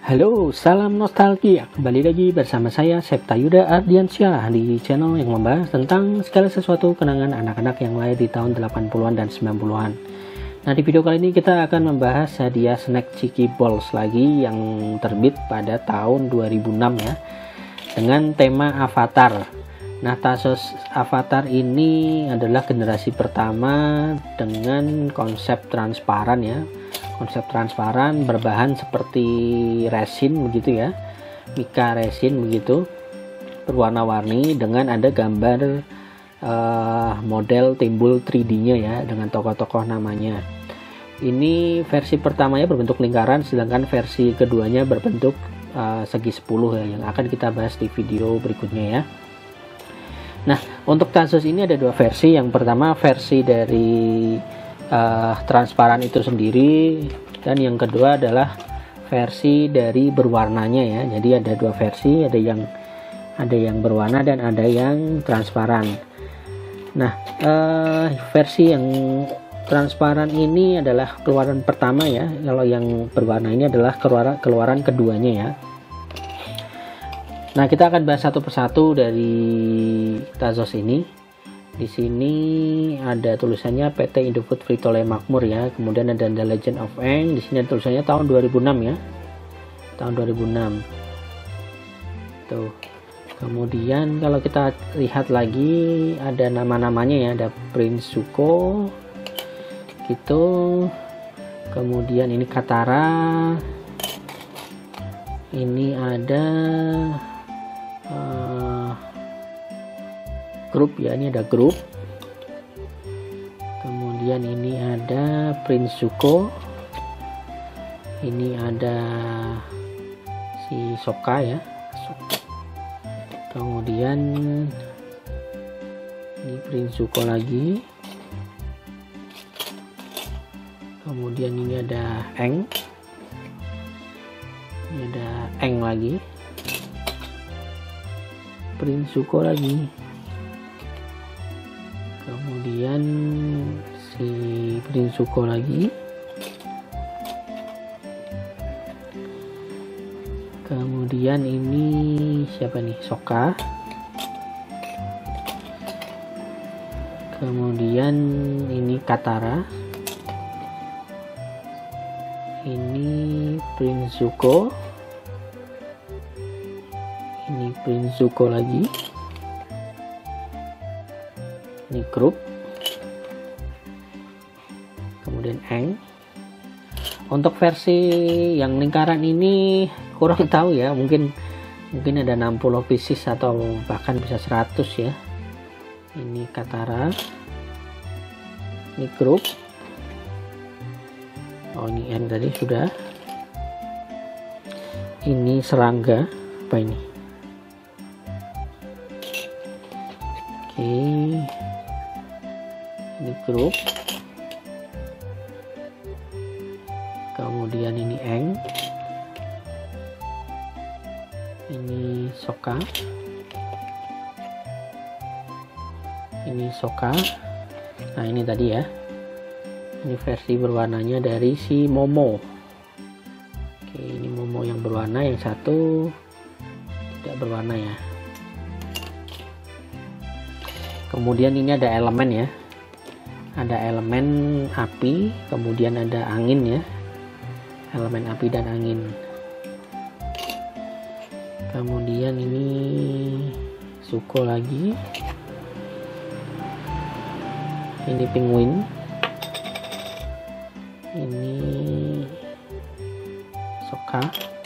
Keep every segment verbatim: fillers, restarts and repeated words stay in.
Halo, salam nostalgia. Kembali lagi bersama saya Septa Yuda Ardiansyah di channel yang membahas tentang segala sesuatu kenangan anak-anak yang lahir di tahun delapan puluhan dan sembilan puluhan. Nah, di video kali ini kita akan membahas hadiah snack Cheeky Balls lagi yang terbit pada tahun dua ribu enam ya, dengan tema Avatar. Nah, Tazos Avatar ini adalah generasi pertama dengan konsep transparan ya. Konsep transparan berbahan seperti resin begitu ya, mika resin begitu, berwarna-warni dengan ada gambar uh, model timbul tiga D-nya ya, dengan tokoh-tokoh namanya. Ini versi pertamanya berbentuk lingkaran, sedangkan versi keduanya berbentuk uh, segi sepuluh ya, yang akan kita bahas di video berikutnya ya. Nah, untuk Tazos ini ada dua versi. Yang pertama versi dari Uh, transparan itu sendiri, dan yang kedua adalah versi dari berwarnanya ya. Jadi ada dua versi, ada yang ada yang berwarna dan ada yang transparan. Nah, uh, versi yang transparan ini adalah keluaran pertama ya. Kalau yang berwarna ini adalah keluaran keluaran keduanya ya. Nah, kita akan bahas satu persatu dari Tazos ini. Di sini ada tulisannya P T Indofood Frito-Lay Makmur ya. Kemudian ada The Legend of Aang. Di sini ada tulisannya tahun dua ribu enam ya. Tahun dua ribu enam. Tuh. Kemudian kalau kita lihat lagi ada nama-namanya ya, ada Prince Zuko. Gitu. Kemudian ini Katara. Ini ada uh, grup ya, ini ada grup. Kemudian ini ada Prince Zuko. Ini ada si Sokka ya. Kemudian ini Prince Zuko lagi. Kemudian ini ada Aang. Ini ada Aang lagi. Prince Zuko lagi. Kemudian si Prince Zuko lagi. Kemudian ini siapa nih? Sokka. Kemudian ini Katara. Ini Prince Zuko. Ini Prince Zuko lagi. Ini grup. Kemudian Aang. Untuk versi yang lingkaran ini kurang tahu ya, mungkin mungkin ada enam puluh pieces atau bahkan bisa seratus ya. Ini Katara. Ini grup. Oh, ini Aang tadi sudah. Ini serangga. Apa ini? Oke. Ini grup. Kemudian ini Aang. Ini Sokka. Ini Sokka. Nah, ini tadi ya. Ini versi berwarnanya dari si Momo. Oke, ini Momo yang berwarna, yang satu tidak berwarna ya. Kemudian ini ada elemen ya. Ada elemen api, kemudian ada angin ya. Elemen api dan angin. Kemudian ini Zuko lagi. Ini penguin. Ini Sokka.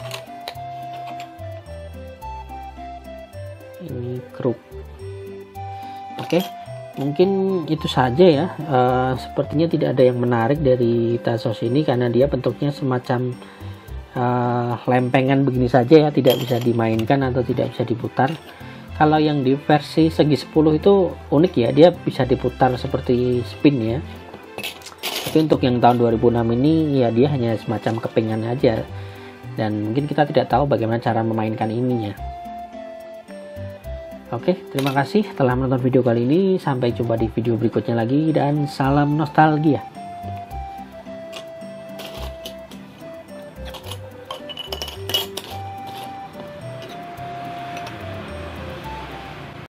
Ini grup. Oke, mungkin itu saja ya. Uh, sepertinya tidak ada yang menarik dari Tazos ini karena dia bentuknya semacam uh, lempengan begini saja ya, tidak bisa dimainkan atau tidak bisa diputar. Kalau yang di versi segi sepuluh itu unik ya, dia bisa diputar seperti spin ya. Tapi untuk yang tahun dua ribu enam ini ya, dia hanya semacam kepingan aja, dan mungkin kita tidak tahu bagaimana cara memainkan ininya. Oke, terima kasih telah menonton video kali ini. Sampai jumpa di video berikutnya lagi, dan salam nostalgia.